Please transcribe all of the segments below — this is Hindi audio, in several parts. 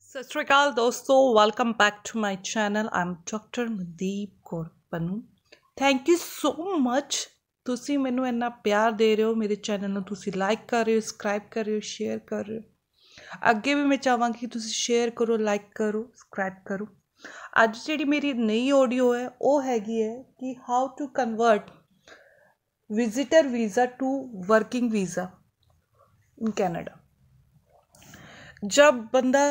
सत श्री अकाल दोस्तों, welcome back to my channel. I am doctor Mandeep Kaur Pannu. Thank you so much. ਤੁਸੀਂ ਮੈਨੂੰ ਇੰਨਾ ਪਿਆਰ ਦੇ ਰਹੇ ਹੋ, ਮੇਰੇ ਚੈਨਲ ਨੂੰ ਤੁਸੀਂ ਲਾਈਕ ਕਰ ਰਹੇ ਹੋ, ਸਬਸਕ੍ਰਾਈਬ ਕਰ ਰਹੇ ਹੋ, ਸ਼ੇਅਰ ਕਰ ਰਹੇ ਹੋ। ਅੱਗੇ ਵੀ ਮੈਂ ਚਾਹਾਂਗੀ ਕਿ ਤੁਸੀਂ ਸ਼ੇਅਰ ਕਰੋ, ਲਾਈਕ ਕਰੋ, ਸਬਸਕ੍ਰਾਈਬ ਕਰੋ। ਅੱਜ ਜਿਹੜੀ ਮੇਰੀ ਨਈ ਆਡੀਓ ਹੈ ਉਹ ਹੈਗੀ ਹੈ ਕਿ how to convert visitor visa to working visa in Canada. जब बंदा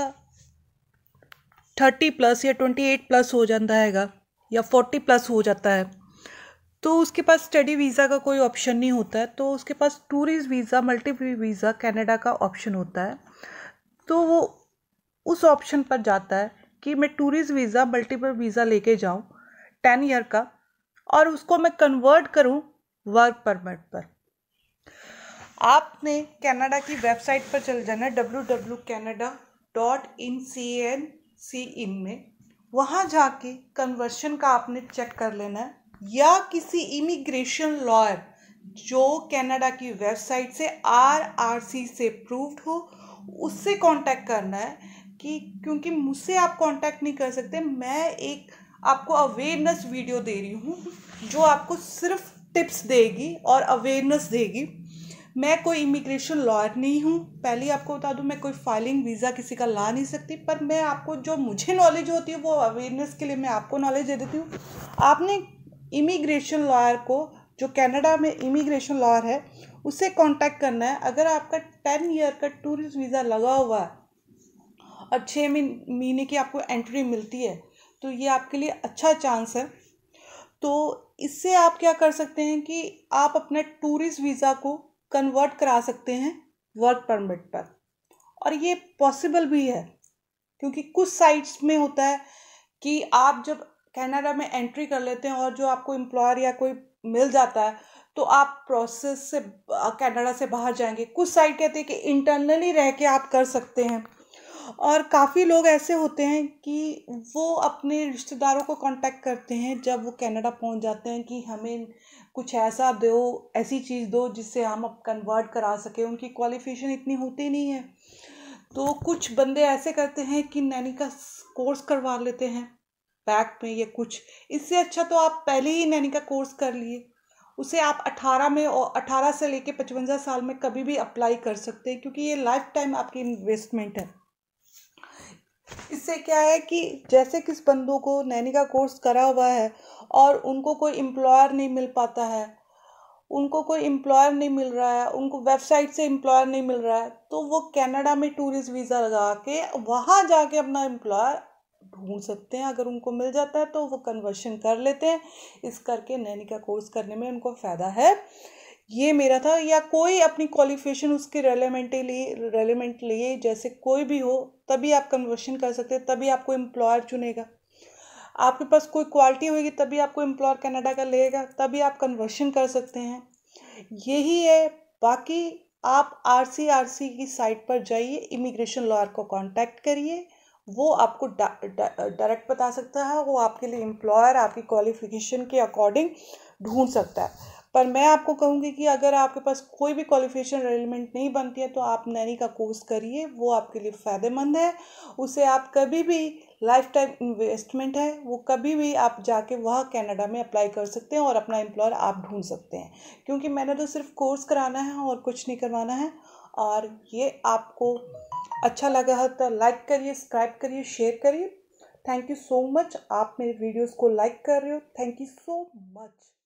30+ या 28+ हो जाता हैगा या 40+ हो जाता है तो उसके पास स्टडी वीज़ा का कोई ऑप्शन नहीं होता है, तो उसके पास tourist visa, multiple visa Canada का ऑप्शन होता है। तो वो उस ऑप्शन पर जाता है कि मैं टूरिस्ट वीज़ा, मल्टीपल वीज़ा लेके जाऊं 10 ईयर का और उसको मैं कन्वर्ट करूं वर्क परमिट पर। आपने कनाडा की वेबसाइट पर चल जाना www.canada.in में, वहाँ जाके कन्वर्शन का आपने चेक कर लेना है, या किसी इमिग्रेशन लॉयर जो कनाडा की वेबसाइट से RRC से प्रूव्ड हो उससे कांटेक्ट करना है। क्योंकि मुझसे आप कांटेक्ट नहीं कर सकते। मैं एक आपको अवेयरनेस वीडियो दे रही हूँ जो आपको सिर्फ टिप्स देगी और अवेयरनेस देगी। मैं कोई इमिग्रेशन लॉयर नहीं हूँ, पहले आपको बता दूँ। मैं कोई फाइलिंग वीज़ा किसी का ला नहीं सकती, पर मैं आपको जो मुझे नॉलेज होती है वो अवेयरनेस के लिए मैं आपको नॉलेज दे देती हूँ। आपने इमिग्रेशन लॉयर को, जो कनाडा में इमिग्रेशन लॉयर है, उससे कांटेक्ट करना है। अगर आपका 10 ईयर का टूरिस्ट वीज़ा लगा हुआ है और 6 महीने की आपको एंट्री मिलती है तो ये आपके लिए अच्छा चांस है। तो इससे आप क्या कर सकते हैं कि आप अपने टूरिस्ट वीज़ा को कन्वर्ट करा सकते हैं वर्क परमिट पर, और ये पॉसिबल भी है। क्योंकि कुछ साइट्स में होता है कि आप जब कनाडा में एंट्री कर लेते हैं और जो आपको एम्प्लॉयर या कोई मिल जाता है तो आप प्रोसेस से कनाडा से बाहर जाएंगे। कुछ साइट कहते हैं कि इंटरनली रह के आप कर सकते हैं, और काफ़ी लोग ऐसे होते हैं कि वो अपने रिश्तेदारों को कांटेक्ट करते हैं जब वो कनाडा पहुंच जाते हैं कि हमें कुछ ऐसा दो, ऐसी चीज़ दो जिससे हम अब कन्वर्ट करा सकें। उनकी क्वालिफिकेशन इतनी होती नहीं है, तो कुछ बंदे ऐसे करते हैं कि नैनी का कोर्स करवा लेते हैं बैक में या कुछ। इससे अच्छा तो आप पहले ही नैनी का कोर्स कर लिए, उसे आप 18 से लेके 55 साल में कभी भी अप्लाई कर सकते हैं, क्योंकि ये लाइफ टाइम आपकी इन्वेस्टमेंट है। इससे क्या है कि जैसे किस बंदों को नैनी का कोर्स करा हुआ है और उनको कोई एम्प्लॉयर नहीं मिल पाता है, उनको कोई एम्प्लॉयर नहीं मिल रहा है, उनको वेबसाइट से एम्प्लॉयर नहीं मिल रहा है, तो वो कनाडा में टूरिस्ट वीज़ा लगा के वहाँ जाके अपना एम्प्लॉयर ढूंढ सकते हैं। अगर उनको मिल जाता है तो वो कन्वर्शन कर लेते हैं। इस करके नैनी का कोर्स करने में उनको फ़ायदा है। ये मेरा था। या कोई अपनी क्वालिफिकेशन उसके रेलेवेंट लिए, जैसे कोई भी हो, तभी आप कन्वर्शन कर सकते हैं, तभी आपको एम्प्लॉयर चुनेगा। आपके पास कोई क्वालिटी होगी तभी आपको एम्प्लॉयर कनाडा का लेगा, तभी आप कन्वर्शन कर सकते हैं। यही है। बाकी आप RRC की साइट पर जाइए, इमिग्रेशन लॉयर को कांटेक्ट करिए, वो आपको डायरेक्ट बता सकता है। वो आपके लिए एम्प्लॉयर आपकी क्वालिफिकेशन के अकॉर्डिंग ढूंढ सकता है। पर मैं आपको कहूँगी कि अगर आपके पास कोई भी क्वालिफिकेशन रेलिवेंट नहीं बनती है तो आप नैनी का कोर्स करिए, वो आपके लिए फ़ायदेमंद है। उसे आप कभी भी, लाइफ टाइम इन्वेस्टमेंट है, वो कभी भी आप जाके वह कनाडा में अप्लाई कर सकते हैं और अपना एम्प्लॉयर आप ढूंढ सकते हैं। क्योंकि मैंने तो सिर्फ कोर्स कराना है और कुछ नहीं करवाना है। और ये आपको अच्छा लगा है तो लाइक करिए, सब्सक्राइब करिए, शेयर करिए। Thank you so much. आप मेरे वीडियोज़ को लाइक कर रहे हो, थैंक यू सो मच।